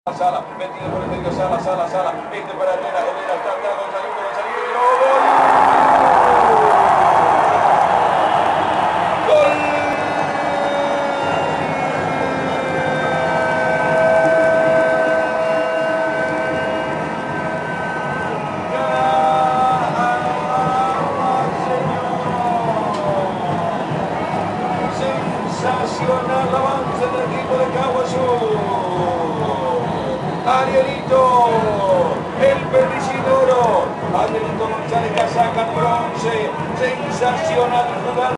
Sala, metido por el medio, Sala, este para Herrera, está Gonzalito, ¡gol! Sensacional avance del equipo de Caguazú. Arielito, el perdicidoro, Arielito González Casaca, bronce, sensacional jugada.